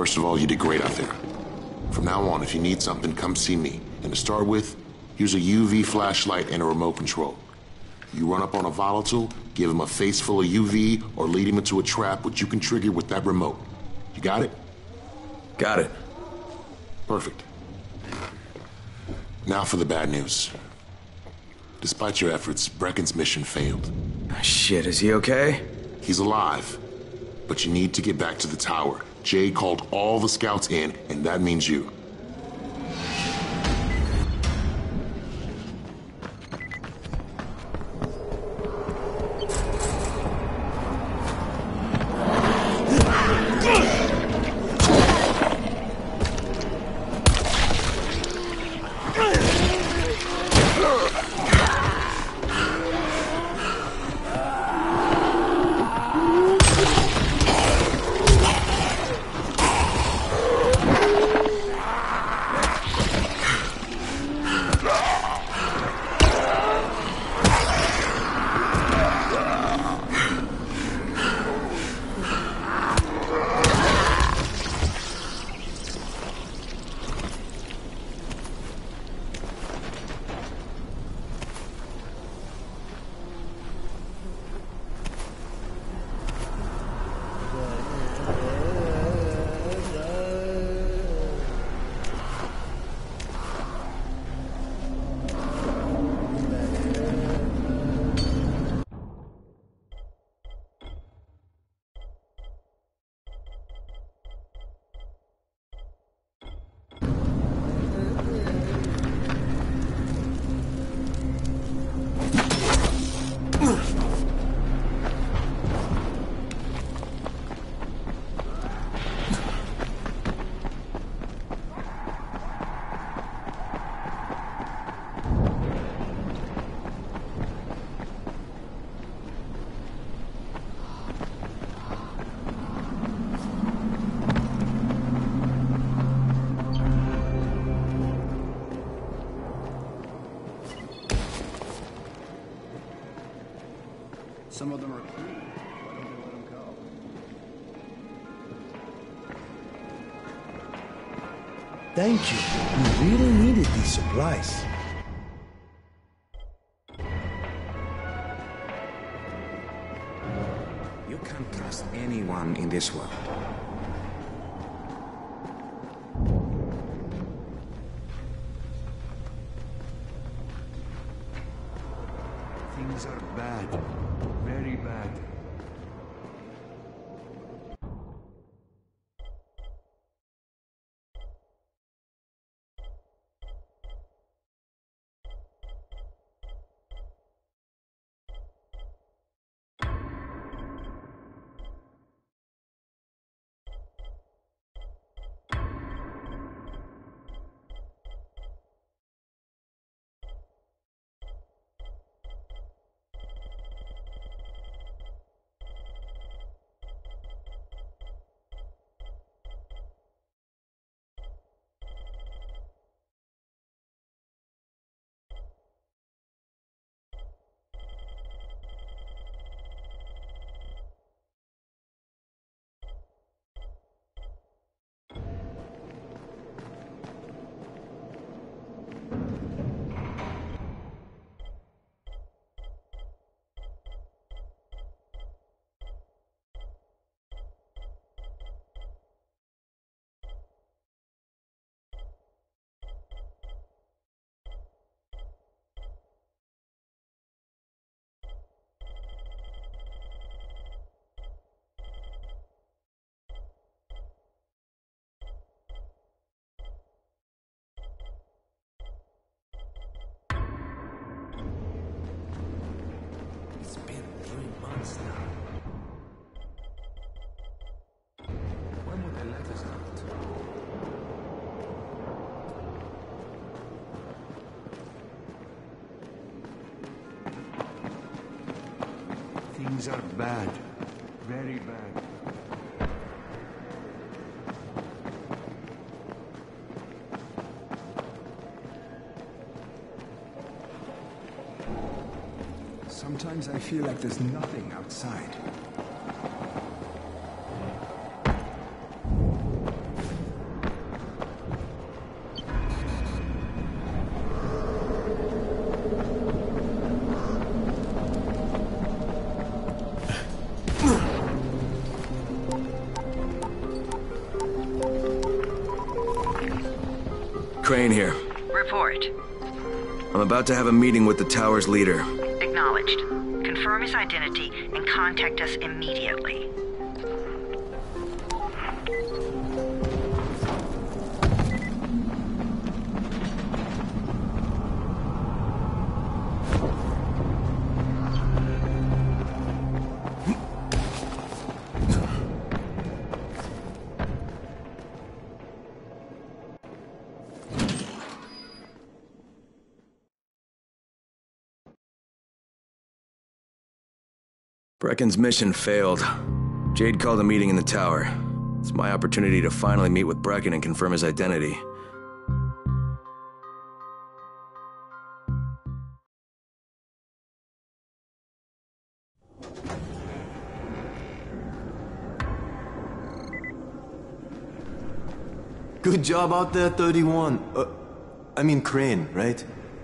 First of all, you did great out there. From now on, if you need something, come see me. And to start with, use a UV flashlight and a remote control. You run up on a volatile, give him a face full of UV, or lead him into a trap which you can trigger with that remote. You got it? Got it. Perfect. Now for the bad news. Despite your efforts, Brecken's mission failed. Shit, is he okay? He's alive. But you need to get back to the tower. Jay called all the scouts in, and that means you. Some of them are clean. Why don't they let them go? Thank you. We really needed these supplies. You can't trust anyone in this world. Things are bad. Very bad. It's been 3 months now. When would they let us out? Things are bad. Very bad. Sometimes I feel like there's nothing outside. Crane here. Report. I'm about to have a meeting with the tower's leader. Acknowledged. Confirm his identity and contact us immediately. Brecken's mission failed. Jade called a meeting in the tower. It's my opportunity to finally meet with Brecken and confirm his identity. Good job out there, 31. I mean Crane, right?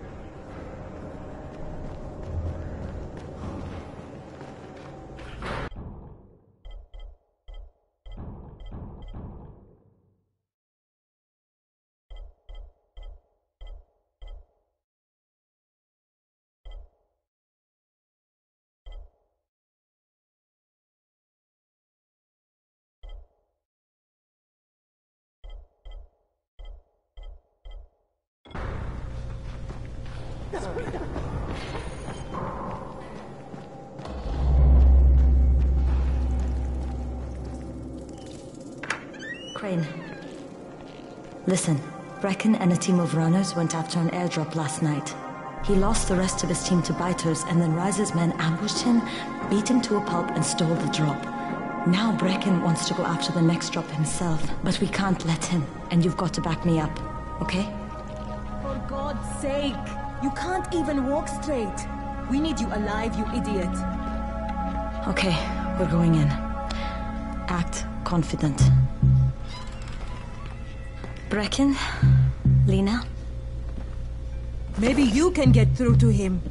Crane. Listen, Brecken and a team of runners went after an airdrop last night. He lost the rest of his team to biters, and then Rise's men ambushed him, beat him to a pulp, and stole the drop. Now Brecken wants to go after the next drop himself, but we can't let him, and you've got to back me up, okay? For God's sake! You can't even walk straight! We need you alive, you idiot! Okay, we're going in. Act confident. Brecken? Lena? Maybe you can get through to him.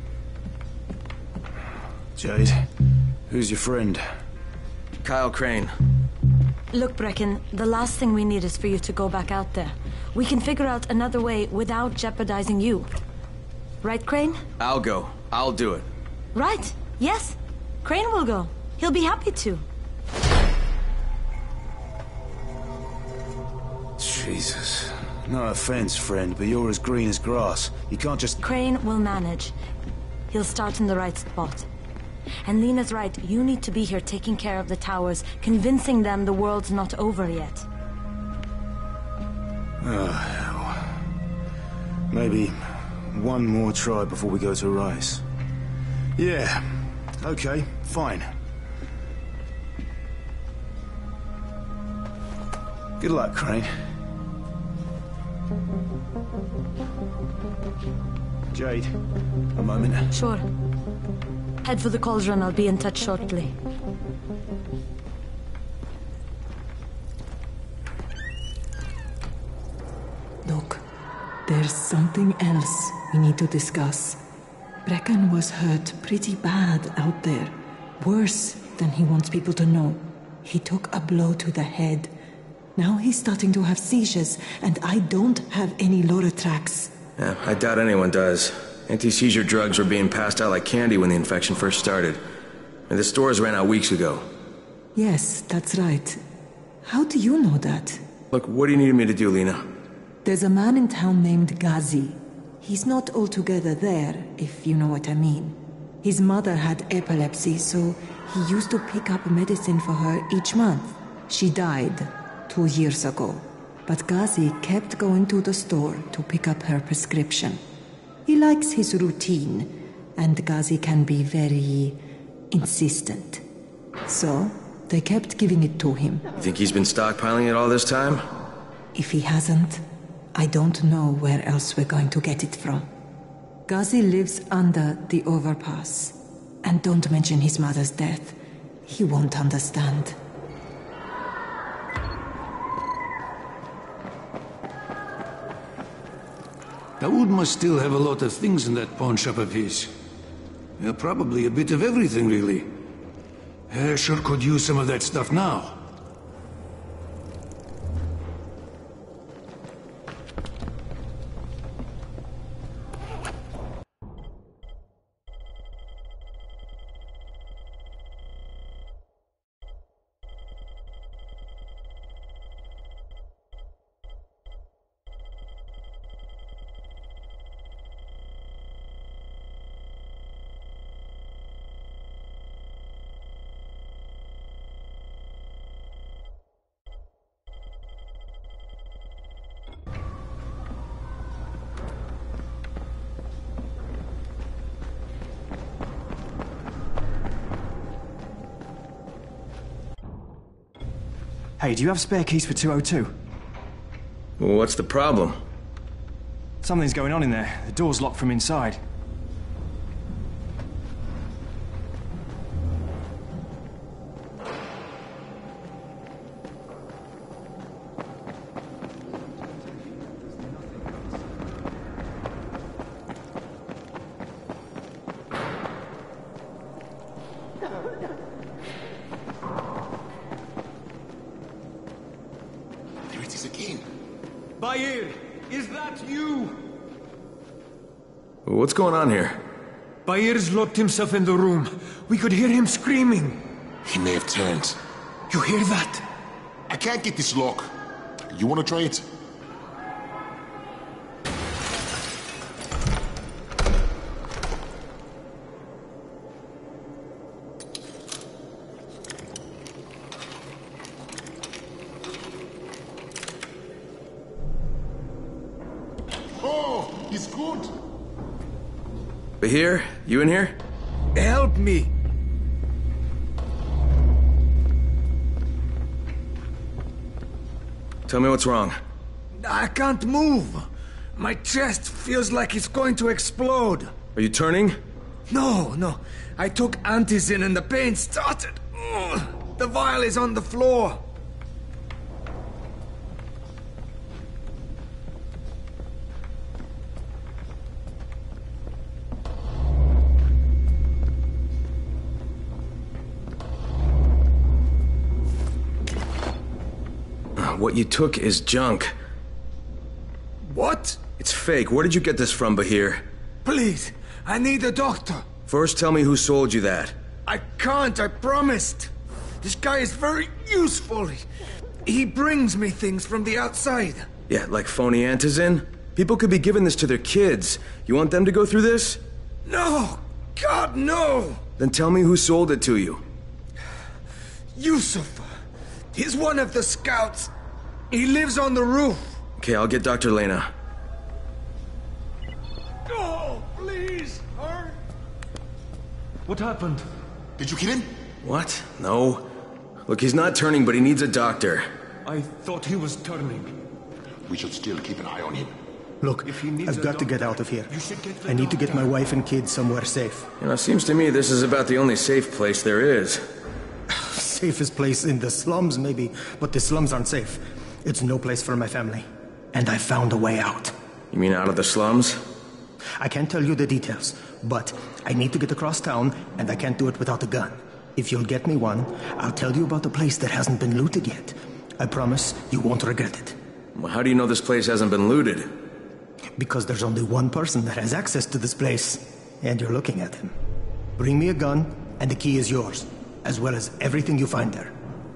Jade, who's your friend? Kyle Crane. Look, Brecken, the last thing we need is for you to go back out there. We can figure out another way without jeopardizing you. Right, Crane? I'll go. I'll do it. Right. Yes. Crane will go. He'll be happy to. Jesus. No offense, friend, but you're as green as grass. You can't just... Crane will manage. He'll start in the right spot. And Lena's right, you need to be here taking care of the towers, convincing them the world's not over yet. Oh, hell. Maybe one more try before we go to Rice. Yeah, okay, fine. Good luck, Crane. Jade, a moment. Sure. Head for the cauldron, I'll be in touch shortly. Look, there's something else we need to discuss. Brecken was hurt pretty bad out there. Worse than he wants people to know. He took a blow to the head. Now he's starting to have seizures, and I don't have any Loratrax. Yeah, I doubt anyone does. Anti-seizure drugs were being passed out like candy when the infection first started. And the stores ran out weeks ago. Yes, that's right. How do you know that? Look, what do you need me to do, Lena? There's a man in town named Ghazi. He's not altogether there, if you know what I mean. His mother had epilepsy, so he used to pick up medicine for her each month. She died 2 years ago, but Ghazi kept going to the store to pick up her prescription. He likes his routine, and Ghazi can be very insistent. So, they kept giving it to him. You think he's been stockpiling it all this time? If he hasn't, I don't know where else we're going to get it from. Ghazi lives under the overpass. And don't mention his mother's death. He won't understand. Dawood must still have a lot of things in that pawn shop of his. Yeah, probably a bit of everything, really. Sure could use some of that stuff now. Hey, do you have spare keys for 202? Well, what's the problem? Something's going on in there. The door's locked from inside. There it is again. Bair, is that you? What's going on here? Bair's locked himself in the room. We could hear him screaming. He may have turned. You hear that? I can't get this lock. You want to try it? Oh, he's good. Bahir, you in here? Help me! Tell me what's wrong. I can't move. My chest feels like it's going to explode. Are you turning? No. I took antizin and the pain started. Ugh. The vial is on the floor. What you took is junk. What? It's fake. Where did you get this from, Bahir? Please, I need a doctor. First, tell me who sold you that. I can't, I promised. This guy is very useful. He brings me things from the outside. Yeah, like phony antizin? People could be giving this to their kids. You want them to go through this? No! God, no! Then tell me who sold it to you. Yusuf. He's one of the scouts. He lives on the roof. Okay, I'll get Dr. Lena. Oh, please, hurry. What happened? Did you kill him? What? No. Look, he's not turning, but he needs a doctor. I thought he was turning. We should still keep an eye on him. Look, If he needs I've a got to get doctor, out of here. you should get the I need to get my doctor. wife and kids somewhere safe. You know, it seems to me this is about the only safe place there is. Safest place in the slums, maybe, but the slums aren't safe. It's no place for my family. And I found a way out. You mean out of the slums? I can't tell you the details, but I need to get across town, and I can't do it without a gun. If you'll get me one, I'll tell you about a place that hasn't been looted yet. I promise you won't regret it. Well, how do you know this place hasn't been looted? Because there's only one person that has access to this place, and you're looking at him. Bring me a gun, and the key is yours, as well as everything you find there.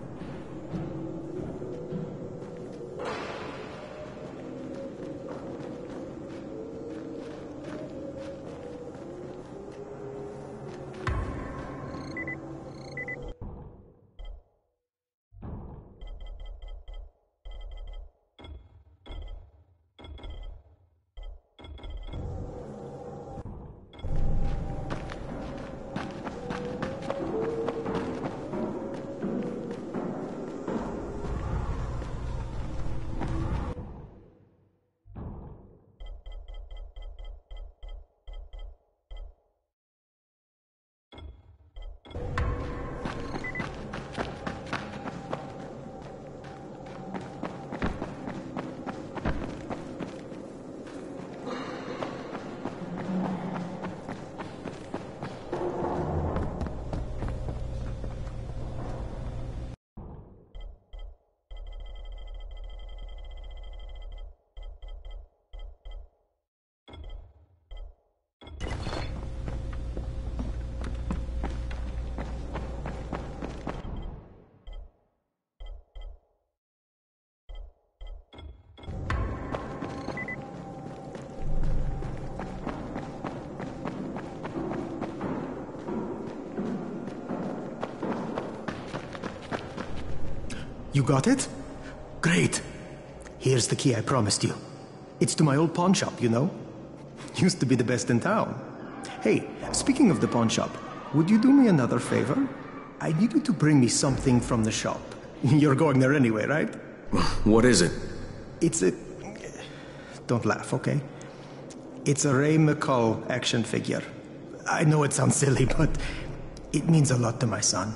You got it? Great. Here's the key I promised you. It's to my old pawn shop, you know? Used to be the best in town. Hey, speaking of the pawn shop, would you do me another favor? I need you to bring me something from the shop. You're going there anyway, right? What is it? It's a... Don't laugh, okay? It's a Ray McCall action figure. I know it sounds silly, but it means a lot to my son.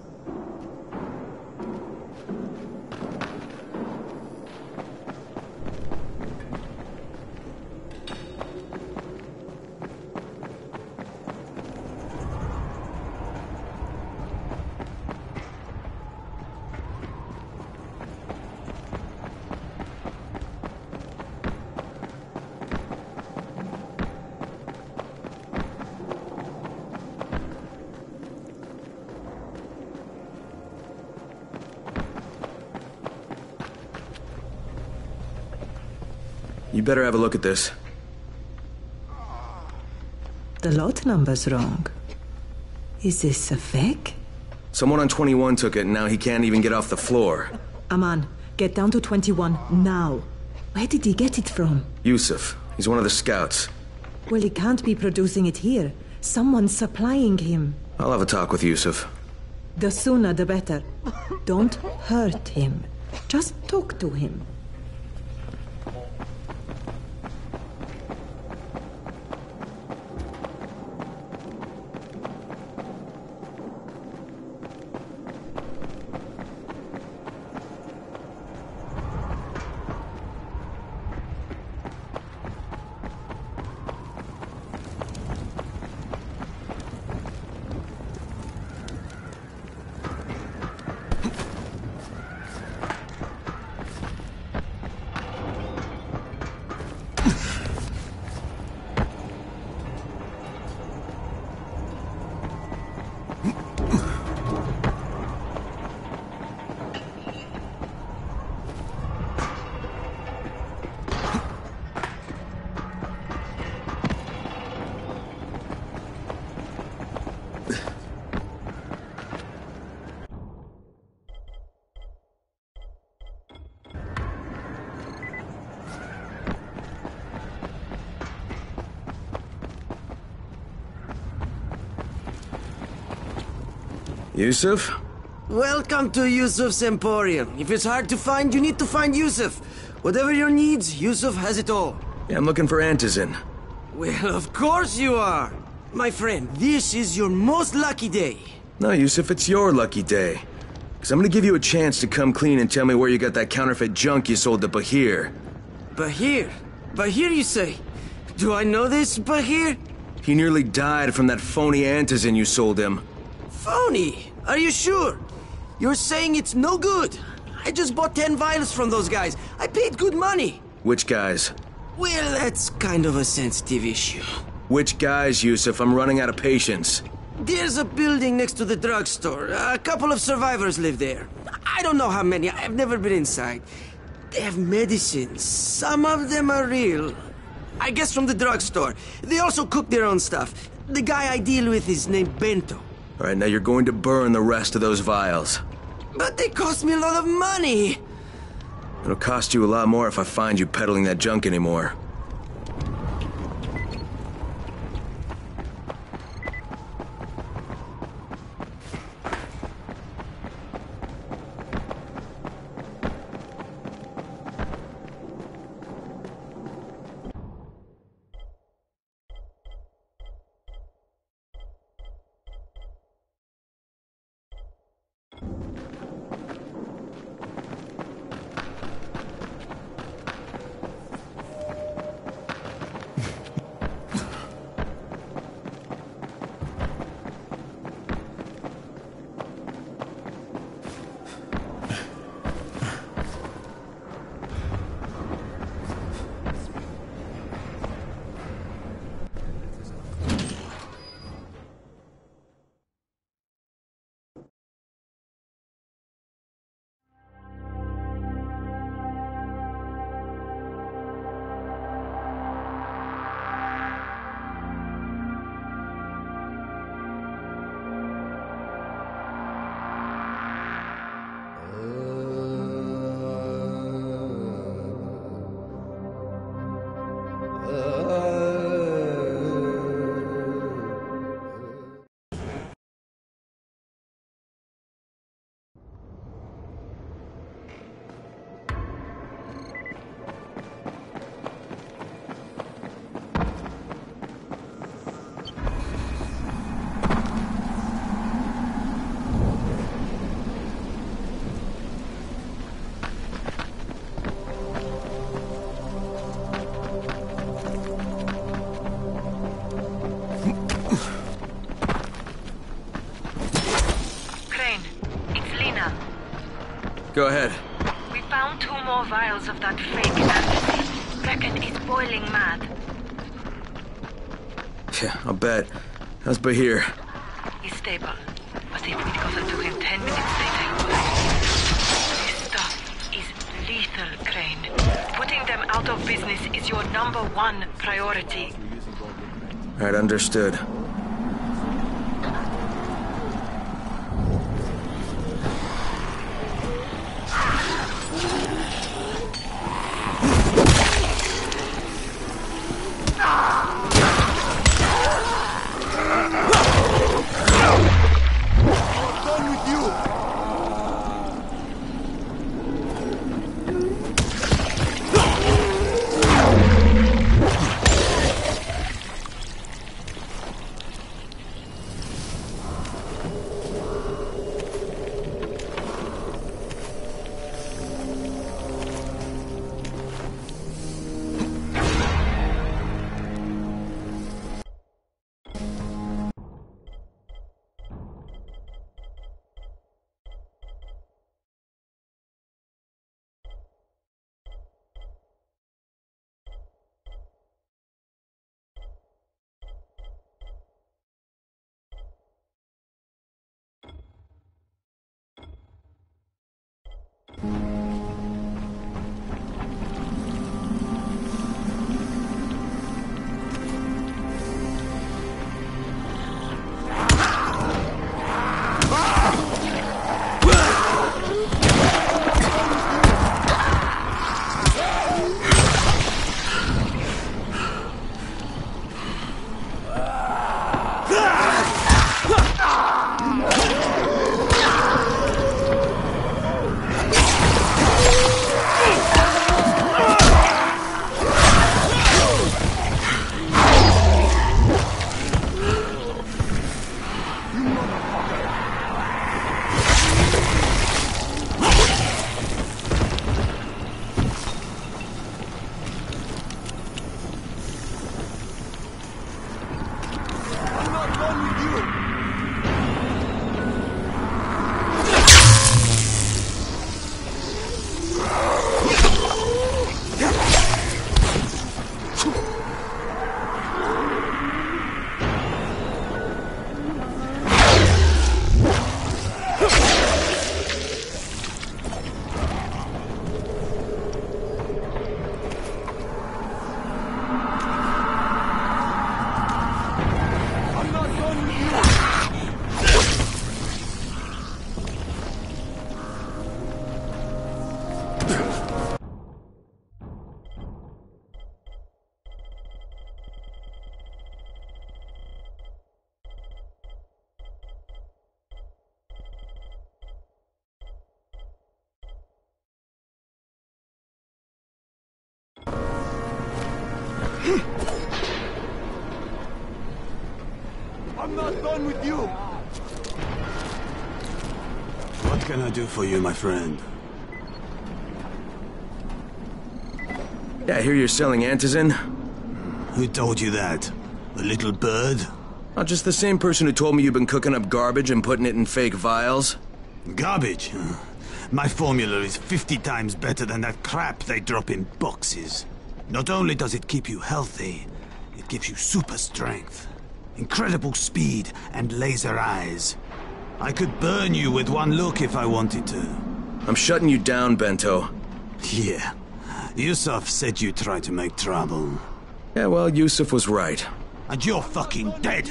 You better have a look at this. The lot number's wrong. Is this a fake? Someone on 21 took it, and now he can't even get off the floor. Aman, get down to 21 now. Where did he get it from? Yusuf. He's one of the scouts. Well, he can't be producing it here. Someone's supplying him. I'll have a talk with Yusuf. The sooner the better. Don't hurt him. Just talk to him. Yusuf? Welcome to Yusuf's Emporium. If it's hard to find, you need to find Yusuf. Whatever your needs, Yusuf has it all. Yeah, I'm looking for Antizin. Well, of course you are. My friend, this is your most lucky day. No, Yusuf, it's your lucky day. Because I'm gonna give you a chance to come clean and tell me where you got that counterfeit junk you sold to Bahir. Bahir? Bahir, you say? Do I know this Bahir? He nearly died from that phony Antizin you sold him. Phony? Are you sure? You're saying it's no good? I just bought 10 vials from those guys. I paid good money. Which guys? Well, that's kind of a sensitive issue. Which guys, Yusuf? I'm running out of patience. There's a building next to the drugstore. A couple of survivors live there. I don't know how many. I've never been inside. They have medicines. Some of them are real. I guess from the drugstore. They also cook their own stuff. The guy I deal with is named Bento. All right, now you're going to burn the rest of those vials. But they cost me a lot of money. It'll cost you a lot more if I find you peddling that junk anymore. Go ahead. We found 2 more vials of that fake fantasy. Brecken is boiling mad. Yeah, I'll bet. How's Bahir? He's stable. But if we got it to him 10 minutes later, he would. This stuff is lethal, Crane. Putting them out of business is your #1 priority. Alright, understood. I'm not done with you! What can I do for you, my friend? Yeah, I hear you're selling antizin. Who told you that? A little bird? Not just the same person who told me you've been cooking up garbage and putting it in fake vials? Garbage? My formula is 50 times better than that crap they drop in boxes. Not only does it keep you healthy, it gives you super strength, incredible speed, and laser eyes. I could burn you with one look if I wanted to. I'm shutting you down, Bento. Yeah. Yusuf said you tried to make trouble. Yeah, well, Yusuf was right. And you're fucking dead!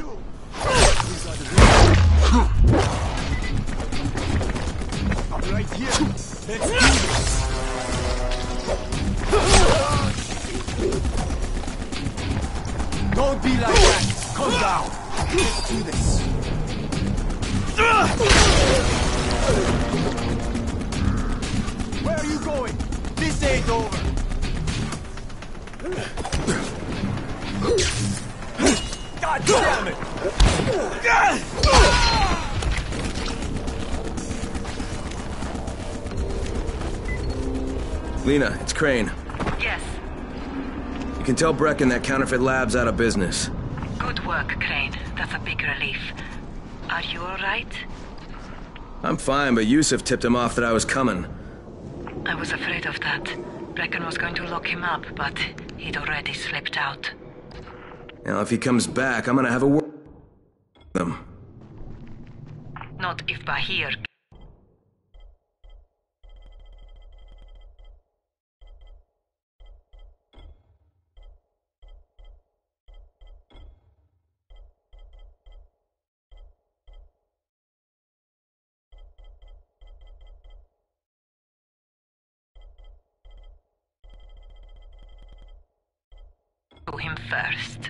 Right here. Let's do this. Don't be like that. Calm down. Let's do this. Where are you going? This ain't over. God damn it! Lena, it's Crane. Yes. You can tell Brecken that Counterfeit Lab's out of business. Good work, Crane. That's a big relief. Are you alright? I'm fine, but Yusuf tipped him off that I was coming. I was afraid of that. Brecken was going to lock him up, but he'd already slipped out. Now, if he comes back, I'm gonna have a word with him. Not if Bahir... to him first.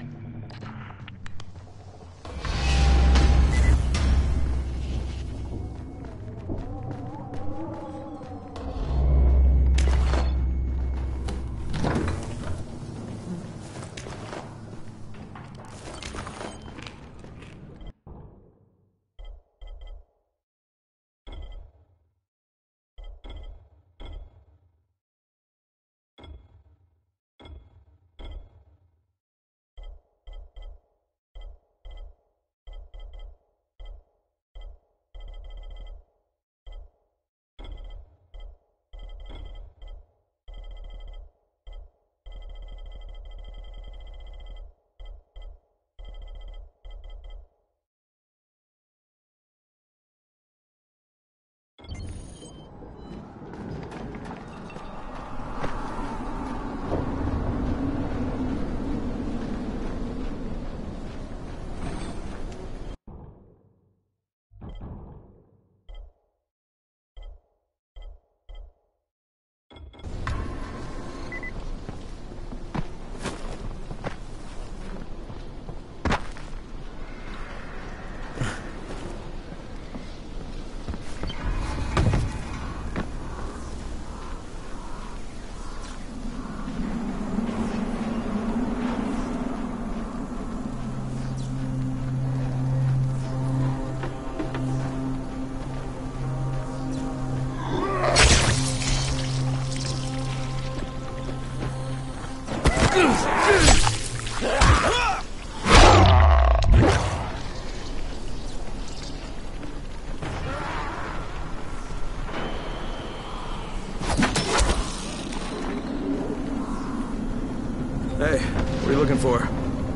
Hey, what are you looking for?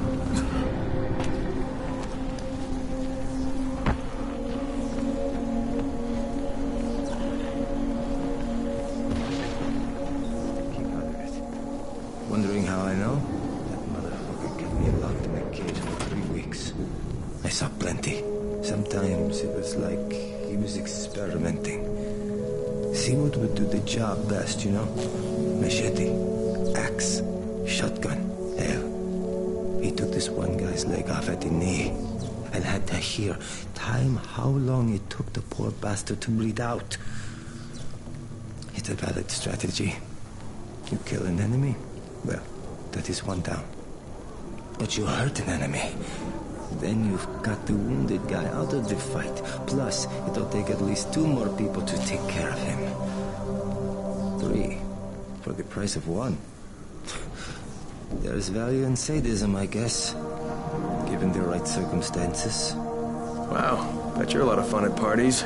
Wondering how I know? That motherfucker kept me locked in a cage for 3 weeks. I saw plenty. Sometimes it was like he was experimenting. See what would do the job best, you know? Machete, axe, shotgun. Hell, he took this one guy's leg off at the knee and had to hear time how long it took the poor bastard to bleed out. It's a valid strategy. You kill an enemy, well, that is one down. But you hurt an enemy, then you've got the wounded guy out of the fight. Plus, it'll take at least 2 more people to take care of him. 3, for the price of 1. There's value in sadism, I guess, given the right circumstances. Wow, bet you're a lot of fun at parties.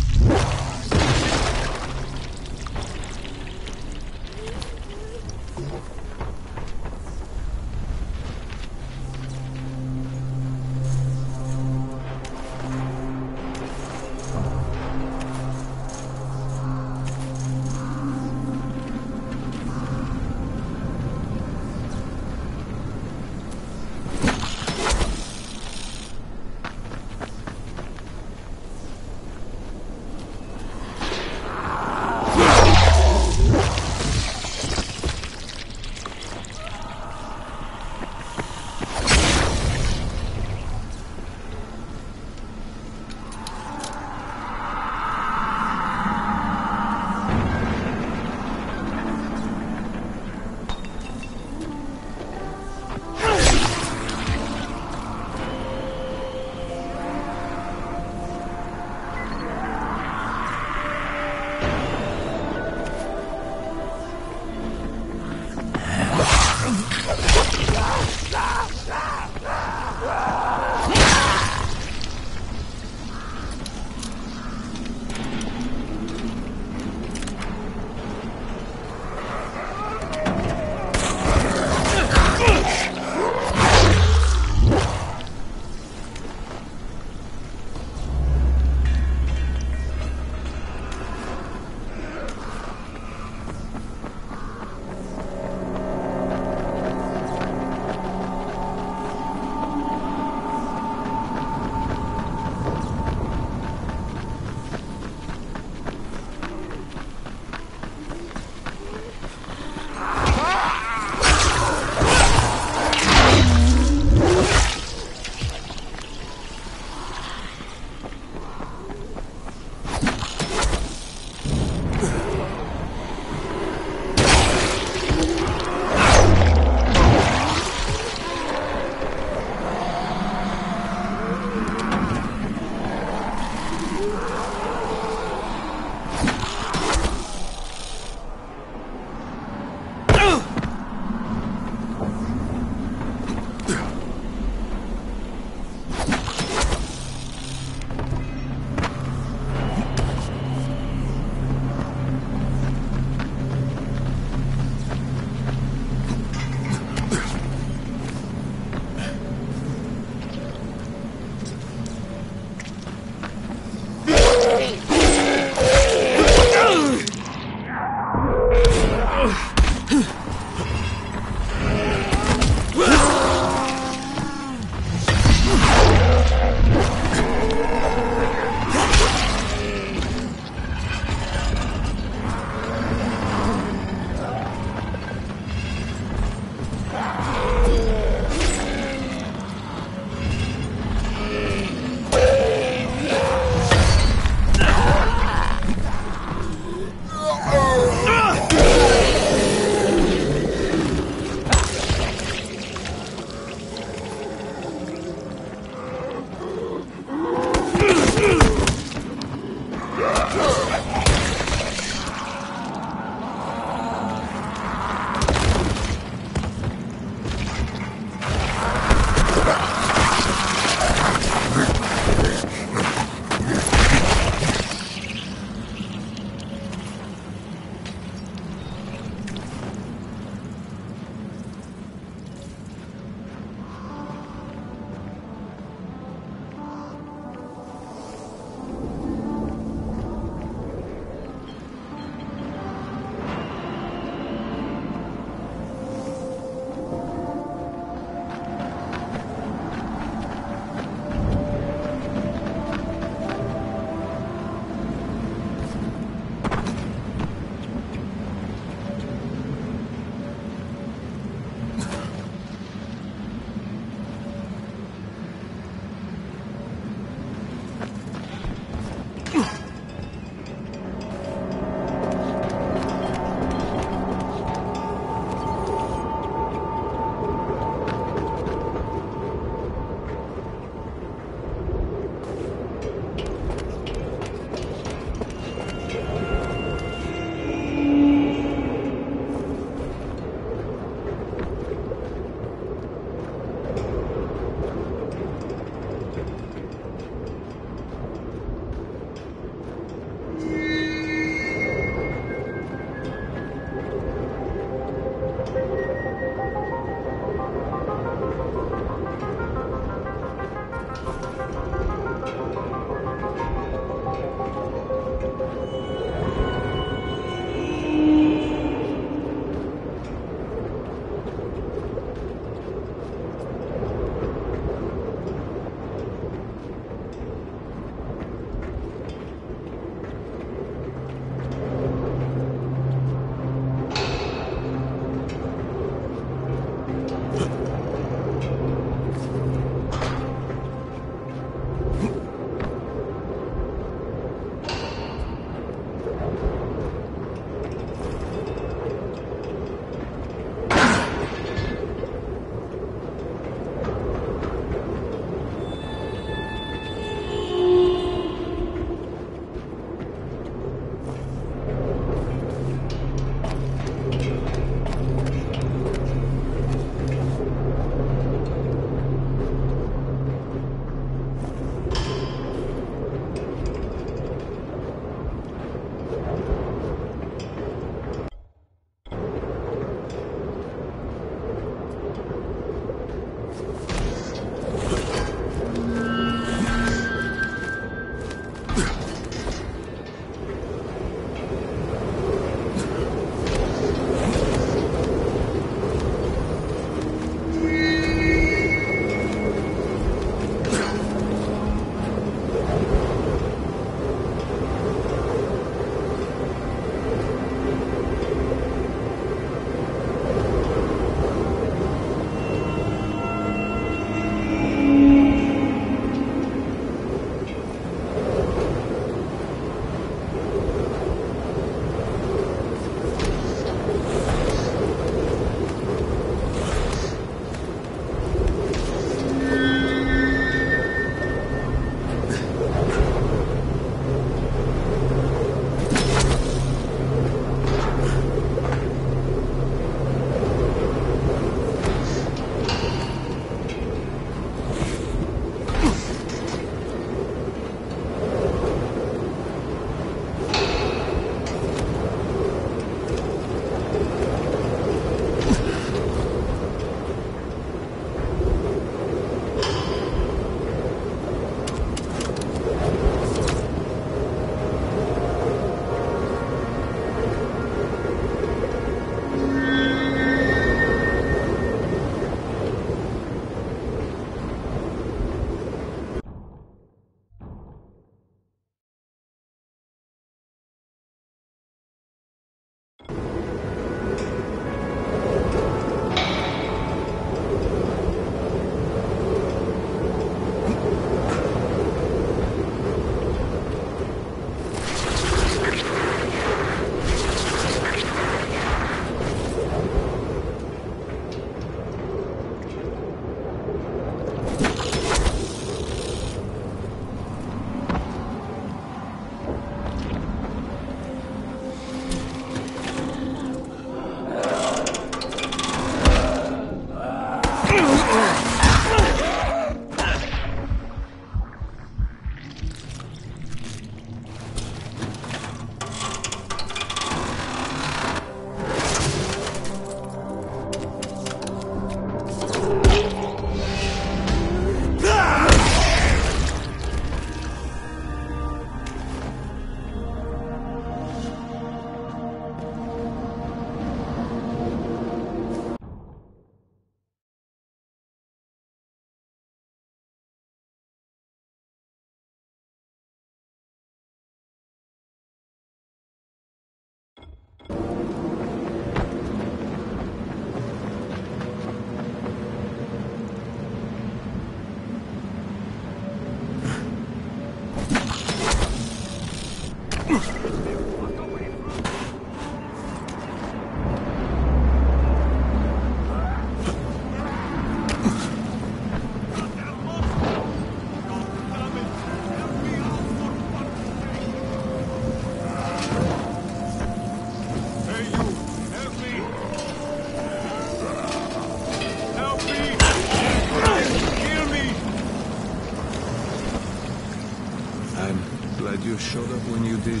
Glad you showed up when you did.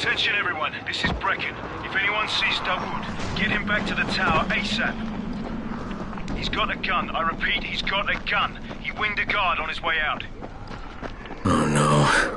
Attention everyone, this is Brecken. If anyone sees Dawood, get him back to the tower ASAP. He's got a gun. I repeat, he's got a gun. He winged a guard on his way out. Oh no.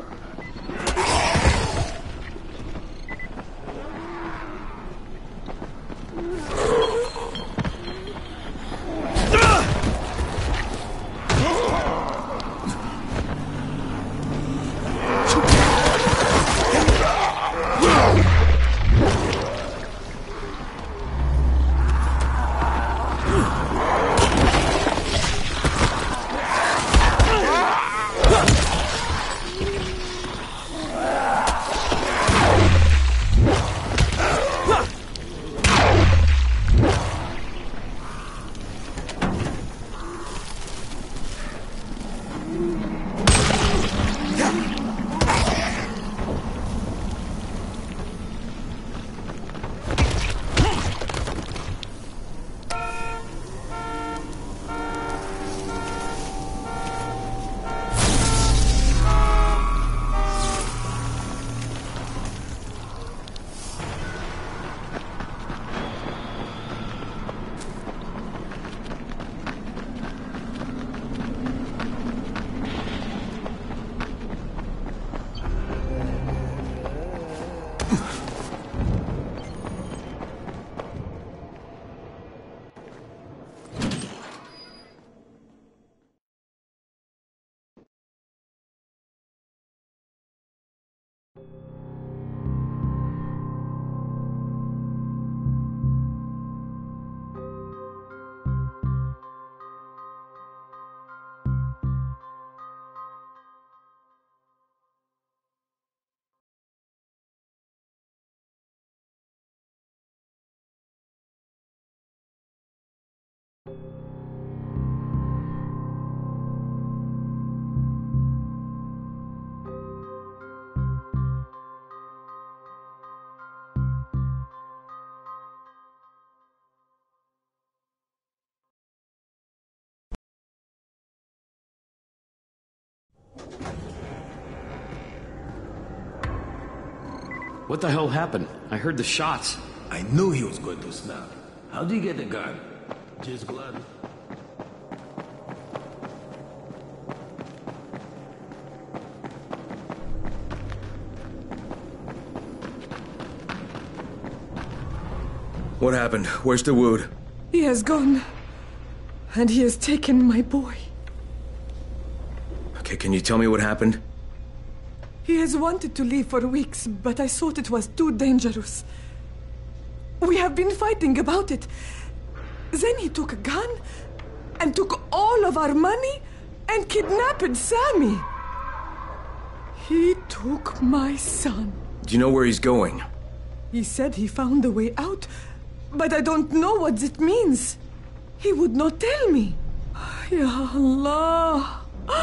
What the hell happened? I heard the shots. I knew he was going to snap. How'd he get the gun? Just blood. What happened? Where's Dawood? He has gone. And he has taken my boy. Okay, can you tell me what happened? He has wanted to leave for weeks, but I thought it was too dangerous. We have been fighting about it. Then he took a gun and took all of our money and kidnapped Sammy. He took my son. Do you know where he's going? He said he found a way out, but I don't know what it means. He would not tell me. Ya Allah.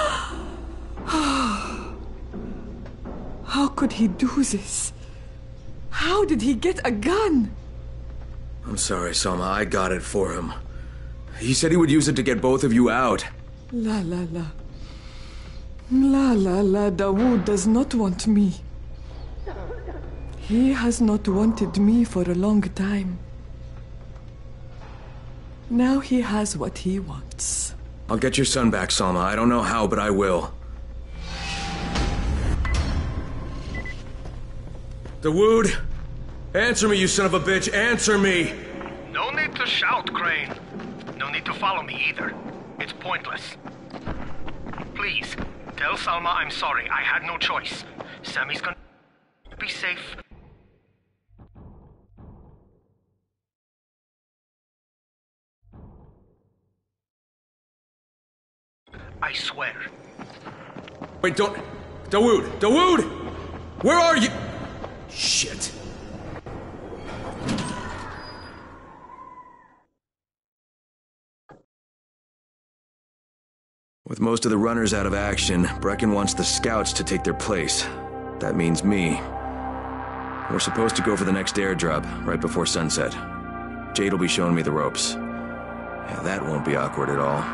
How could he do this? How did he get a gun? I'm sorry, Salma. I got it for him. He said he would use it to get both of you out. La. Dawood does not want me. He has not wanted me for a long time. Now he has what he wants. I'll get your son back, Salma. I don't know how, but I will. Dawood! Answer me, you son of a bitch! Answer me! No need to shout, Crane. No need to follow me either. It's pointless. Please, tell Salma I'm sorry. I had no choice. Sammy's gonna be safe. I swear. Wait, don't... Dawood! Dawood! Where are you? Shit. With most of the runners out of action, Brecken wants the scouts to take their place. That means me. We're supposed to go for the next airdrop, right before sunset. Jade will be showing me the ropes. Yeah, that won't be awkward at all.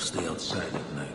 stay outside at night.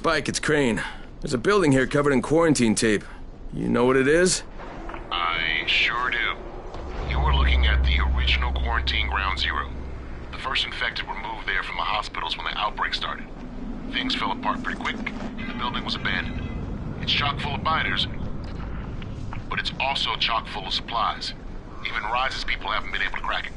Spike, it's Crane. There's a building here covered in quarantine tape. You know what it is? I sure do. You were looking at the original quarantine Ground Zero. The first infected were moved there from the hospitals when the outbreak started. Things fell apart pretty quick, and the building was abandoned. It's chock full of biters, but it's also chock full of supplies. Even Rise's people haven't been able to crack it.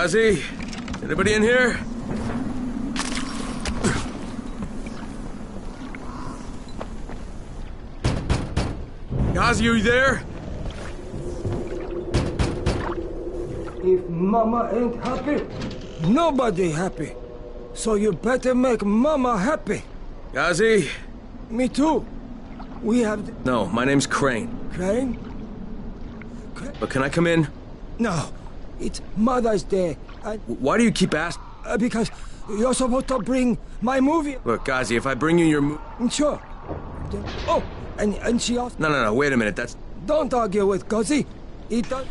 Ghazi? Anybody in here? Ghazi, are you there? If Mama ain't happy, nobody happy. So you better make Mama happy. Ghazi? Me too. We have... No, my name's Crane. Crane? But can I come in? No. It's Mother's Day. Why do you keep asking? Because you're supposed to bring my movie. Look, Ghazi, if I bring you your Sure. Oh, and she also... No, wait a minute, that's... Don't argue with Ghazi. He does...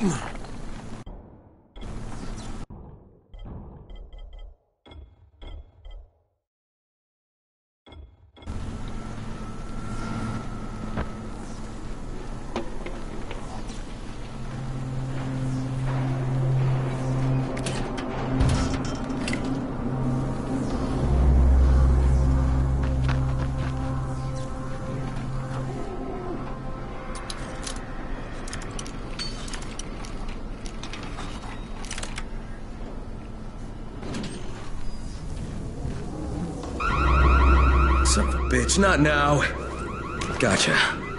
Son of a bitch, not now. Gotcha.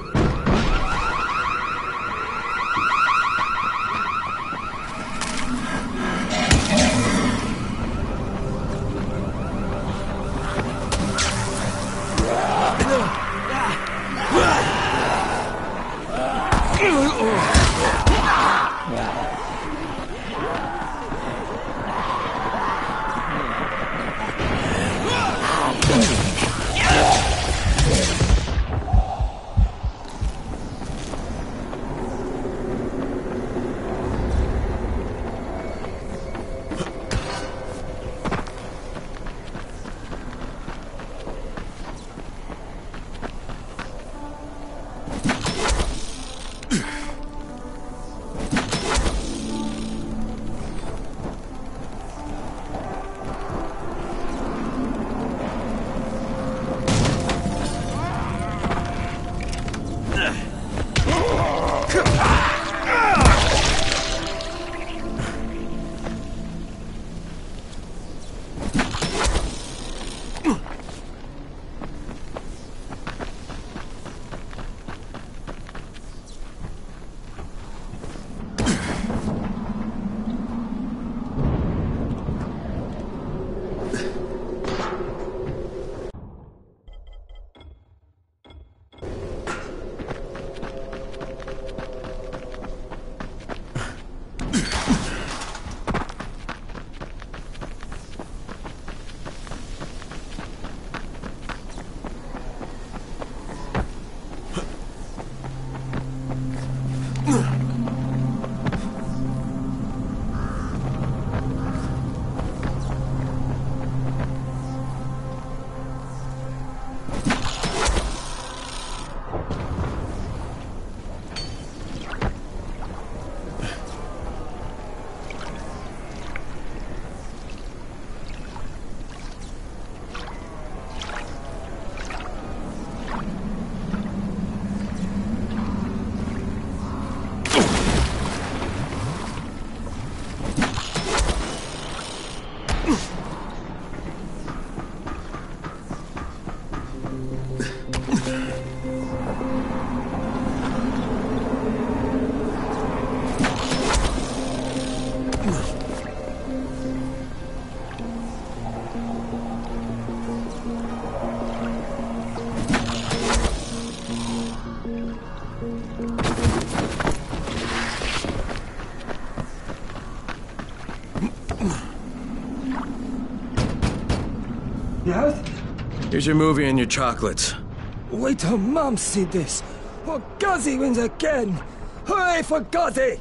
Yes? Here's your movie and your chocolates. Wait till Mom see this. Or Ghazi wins again. Hooray for Ghazi!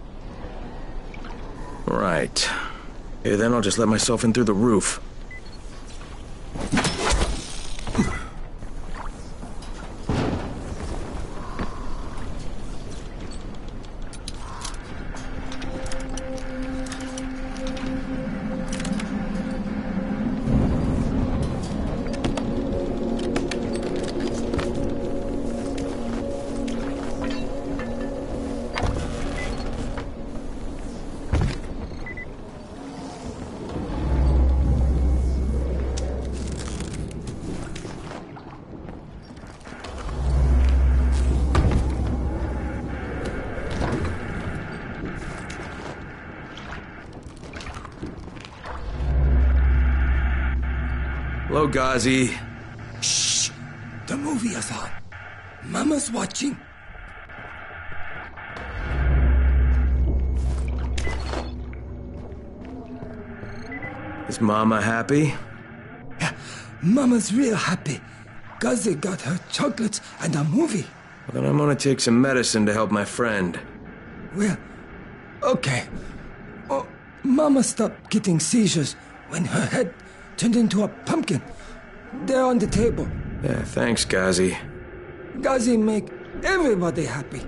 Right. Okay, then I'll just let myself in through the roof. Hello, Ghazi. Shh! The movie is on. Mama's watching. Is Mama happy? Yeah, Mama's real happy. Ghazi got her chocolates and a movie. Well, then I'm gonna take some medicine to help my friend. Well, Okay. Oh, Mama stopped getting seizures when her head turned into a pumpkin. They're on the table. Yeah, thanks, Ghazi. Ghazi make everybody happy.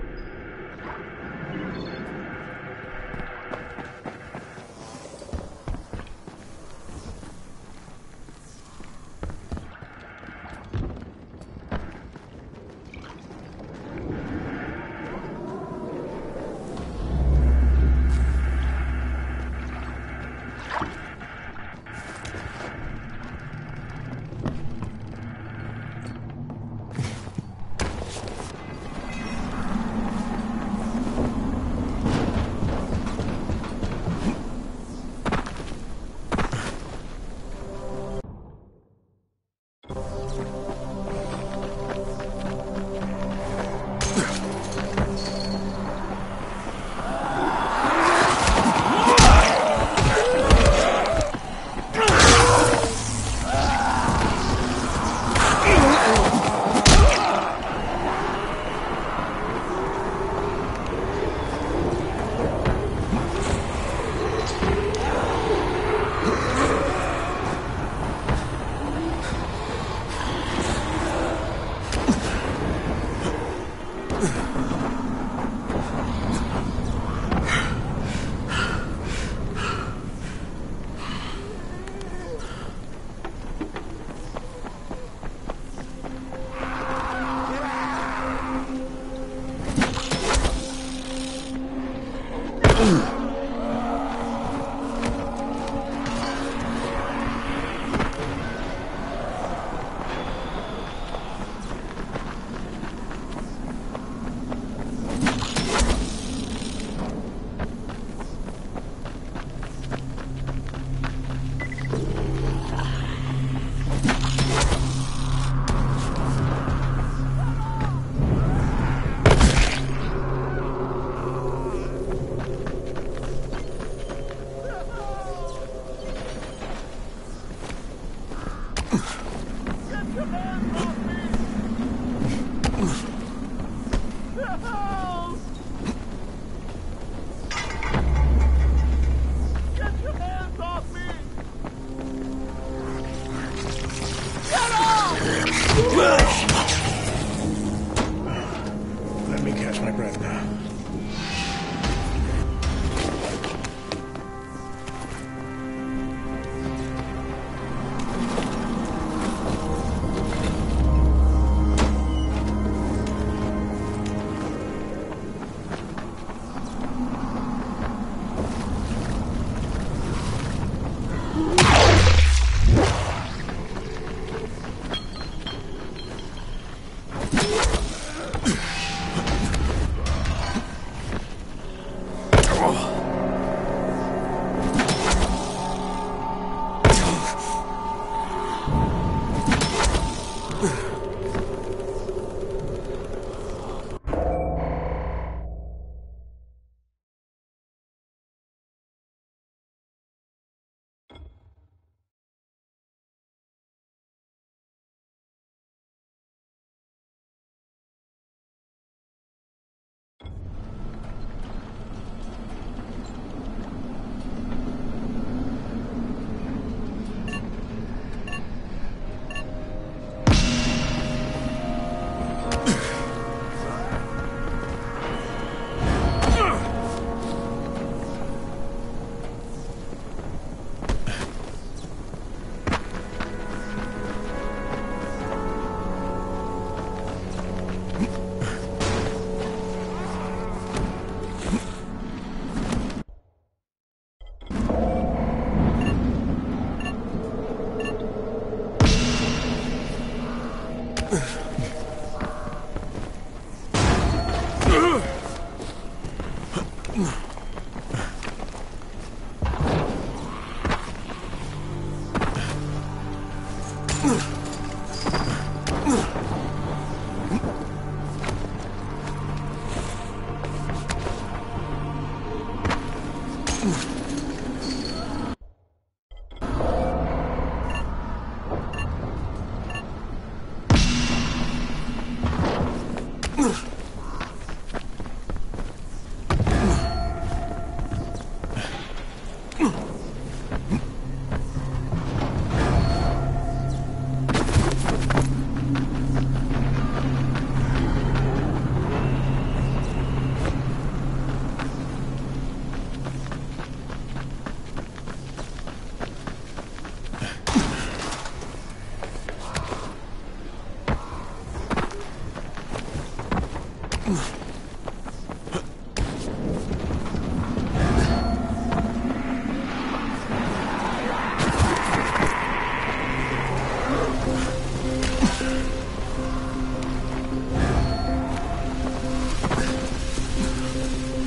Let me catch my breath now.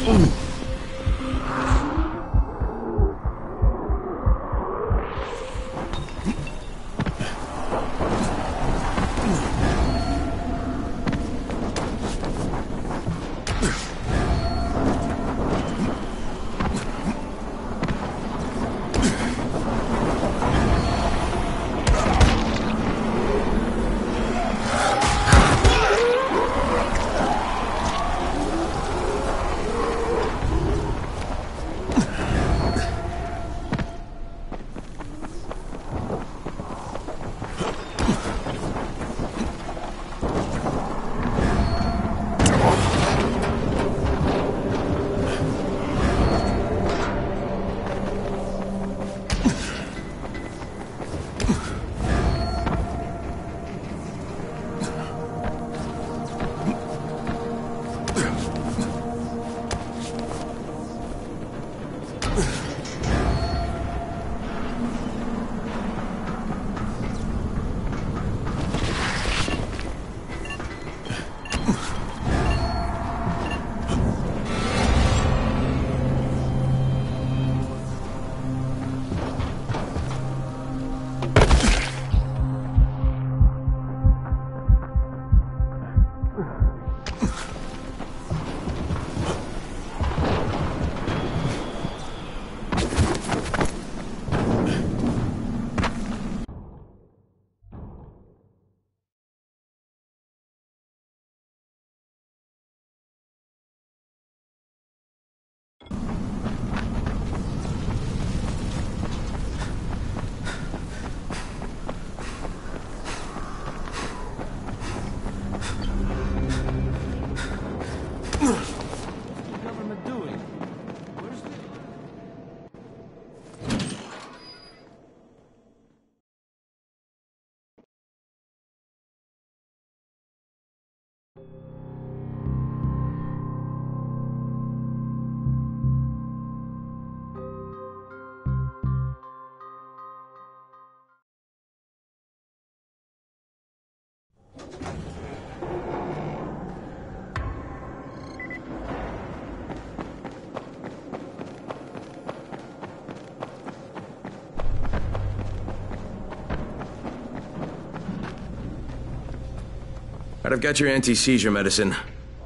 I've got your anti-seizure medicine.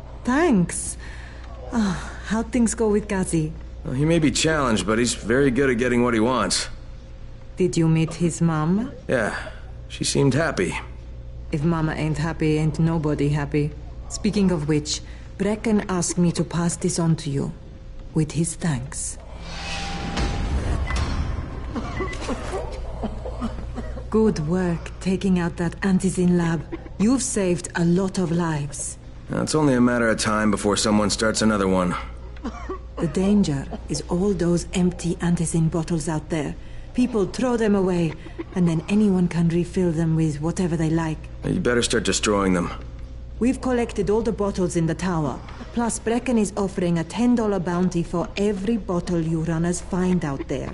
Thanks. How'd things go with Ghazi? Well, he may be challenged, but he's very good at getting what he wants. Did you meet his mom? Yeah, she seemed happy. If Mama ain't happy, ain't nobody happy. Speaking of which, Brecken asked me to pass this on to you, with his thanks. Good work taking out that Antizin lab. You've saved a lot of lives. Now, it's only a matter of time before someone starts another one. The danger is all those empty Antizin bottles out there. People throw them away, and then anyone can refill them with whatever they like. You better start destroying them. We've collected all the bottles in the tower. Plus, Brecken is offering a $10 bounty for every bottle you runners find out there.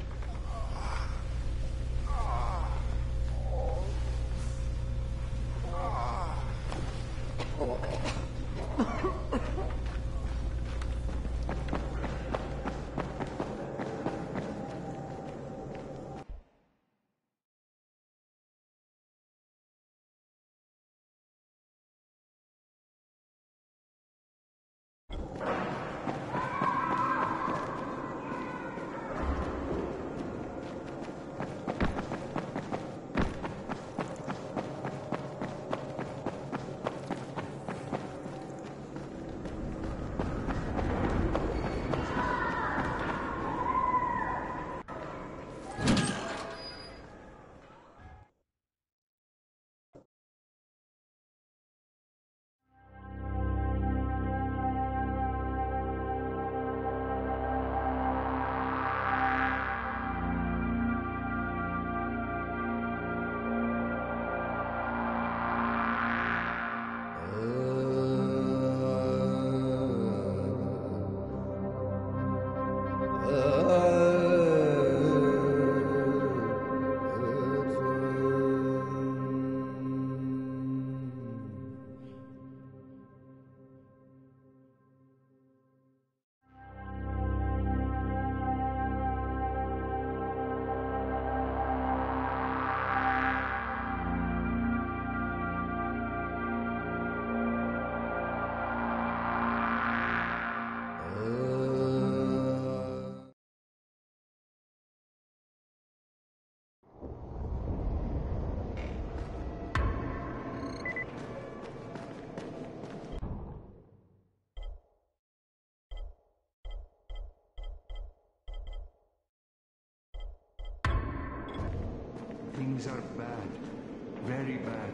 Things are bad. Very bad.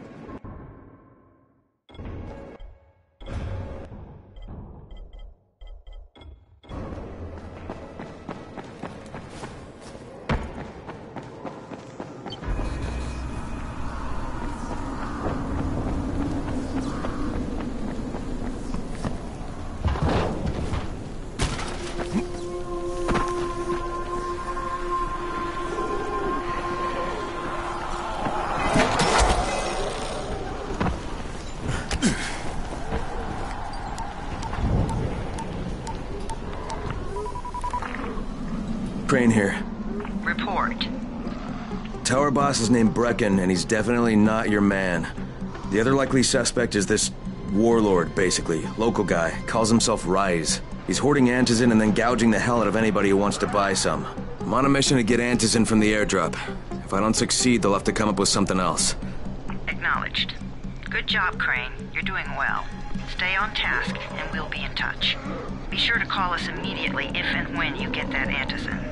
Crane here. Report. Tower boss is named Brecken, and he's definitely not your man. The other likely suspect is this warlord, basically. Local guy. Calls himself Rise. He's hoarding Antizin and then gouging the hell out of anybody who wants to buy some. I'm on a mission to get Antizin from the airdrop. If I don't succeed, they'll have to come up with something else. Acknowledged. Good job, Crane. You're doing well. Stay on task, and we'll be in touch. Be sure to call us immediately if and when you get that Antizin.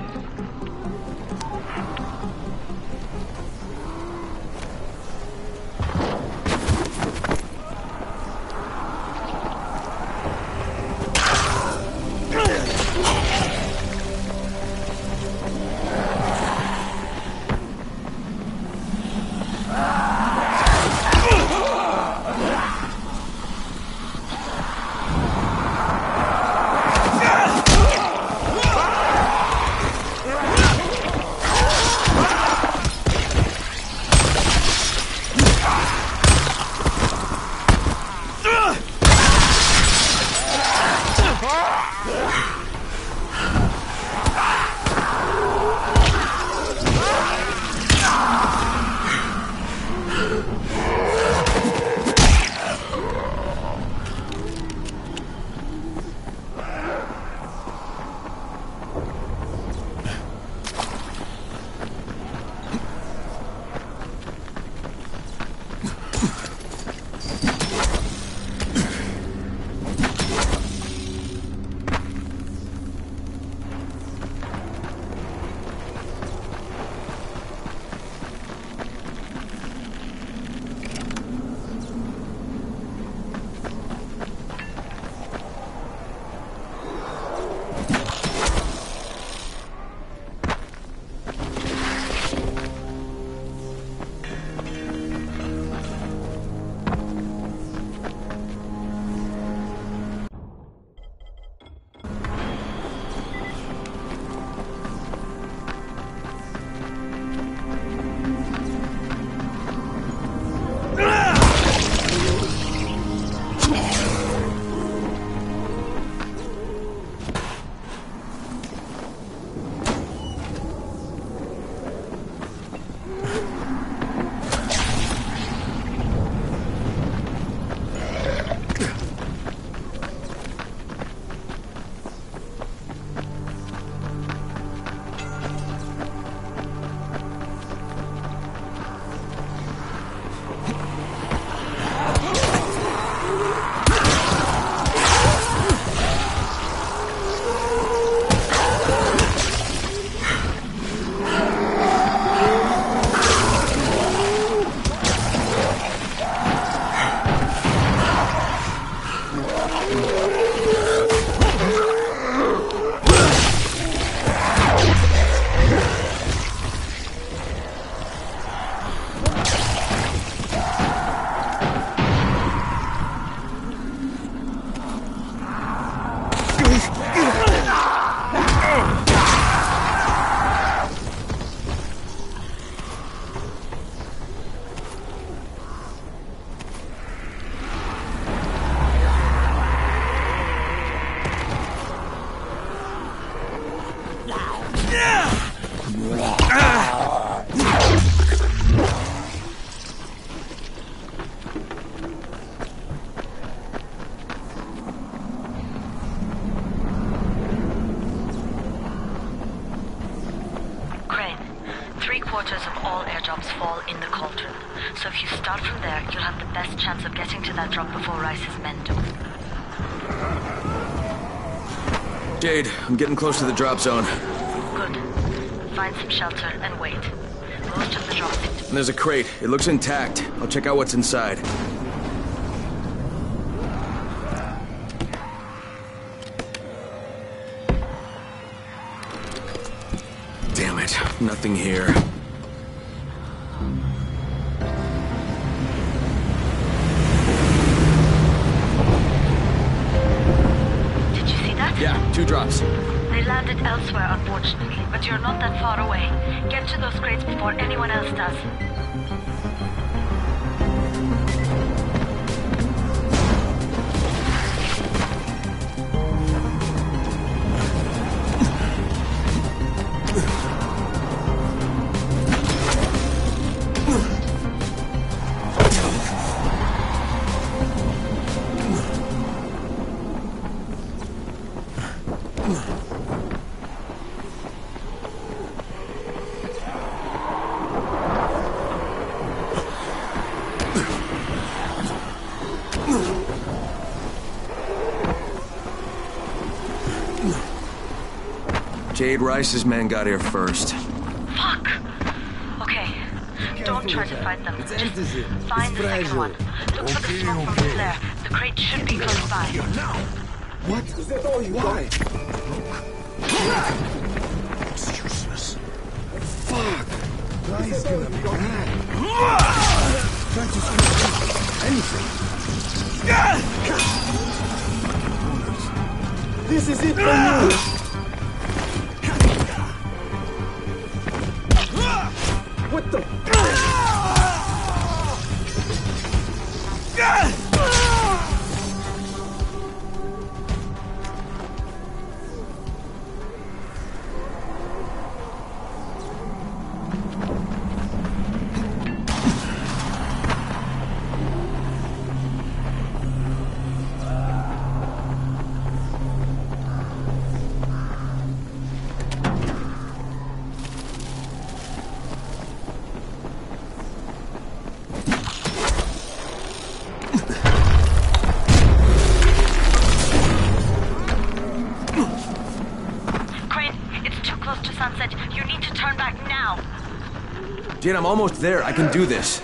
Three-quarters of all airdrops fall in the cauldron. So if you start from there, you'll have the best chance of getting to that drop before Rice's men do. Jade, I'm getting close to the drop zone. Good. Find some shelter and wait. We'll most of the drops. There's a crate. It looks intact. I'll check out what's inside. Damn it. Nothing here. Did you see that? Yeah, 2 drops. They landed elsewhere, unfortunately, but you're not that far away. Get to those crates before anyone else does. Jade Rice's men got here first. Fuck! Okay, don't try to fight them. Just find the second one. Look for the smoke from the flare. The crate should be close by. What? Is that all you got? It's useless. Fuck! Guy's gonna be bad. Trying to sneak anything. This is it for you! What the? Jade, I'm almost there. I can do this.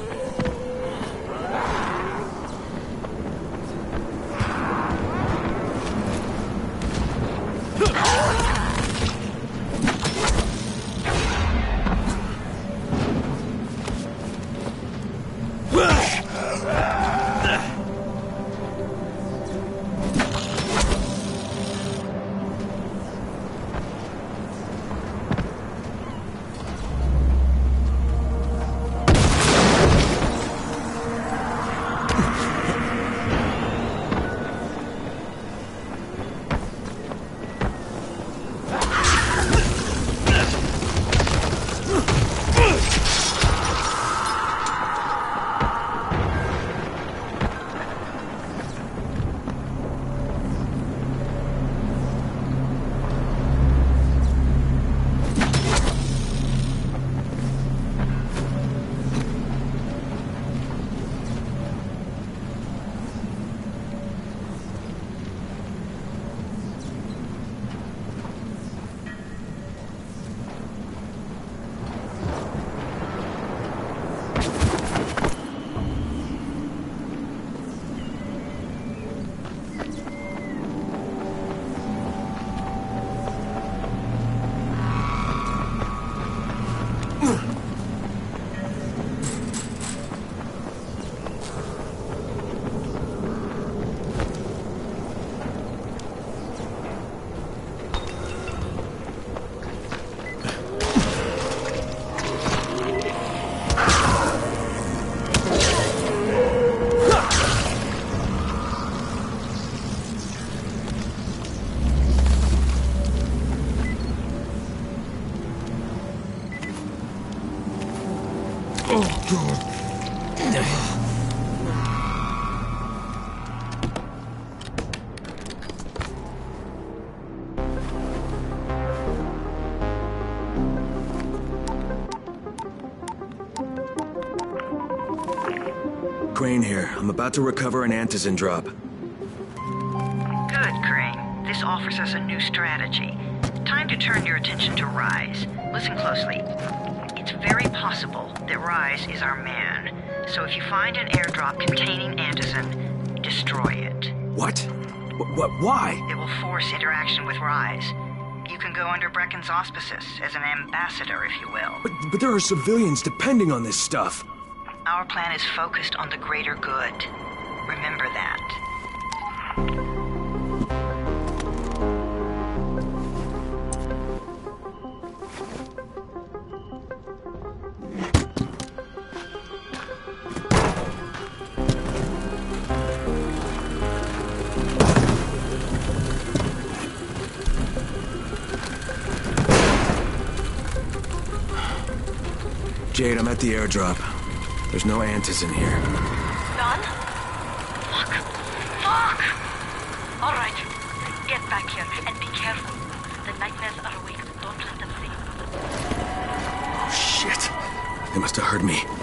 Crane here. I'm about to recover an antizin drop. Good, Crane. This offers us a new strategy. Time to turn your attention to Rise. Listen closely. It's very possible that Rise is our man. So if you find an airdrop containing Anderson, destroy it. What? Why? It will force interaction with Rise. You can go under Brecken's auspices as an ambassador, if you will. But there are civilians depending on this stuff. Our plan is focused on the greater good. Remember that. Jade, I'm at the airdrop. There's no Antis in here. Done? Fuck! All right. Get back here and be careful. The nightmares are awake. Don't let them see you. Oh, shit. They must have heard me.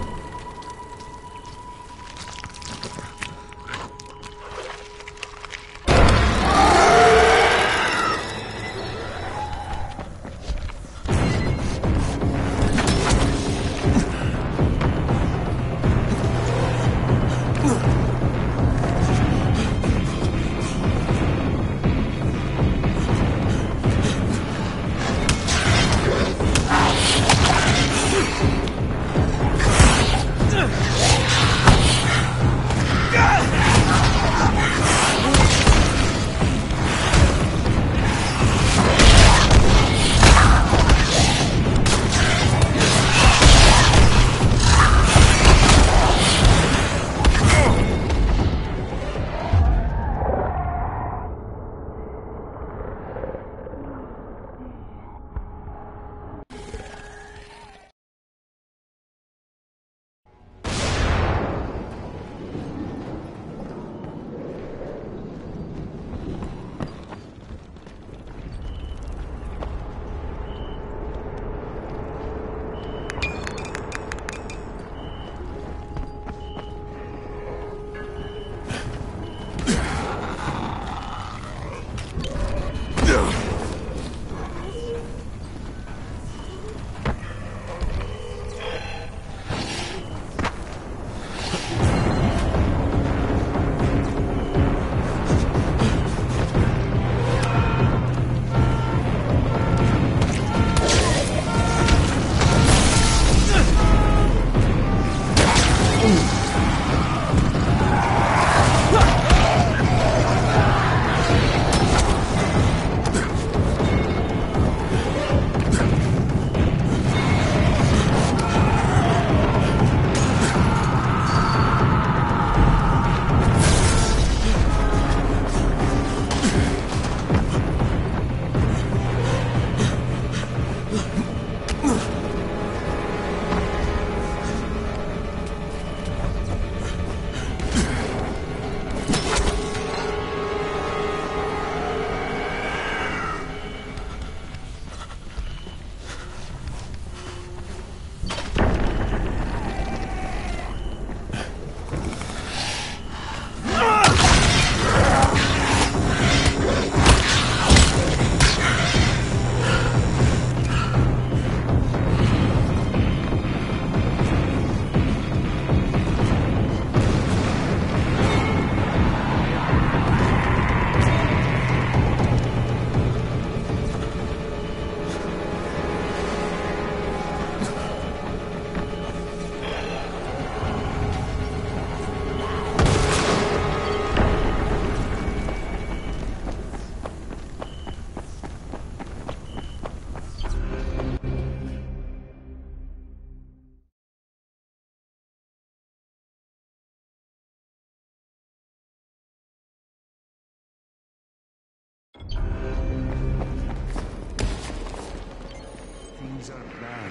Things are bad.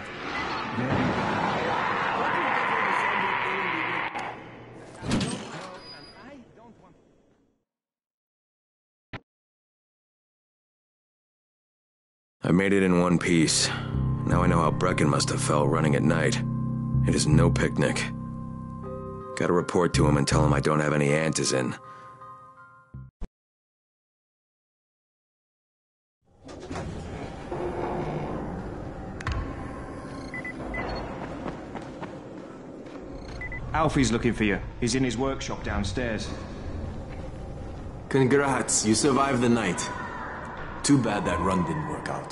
I made it in one piece. Now I know how Brecken must have felt running at night. It is no picnic. Gotta report to him and tell him I don't have any Antizin. Alfie's looking for you. He's in his workshop downstairs. Congrats, you survived the night. Too bad that run didn't work out.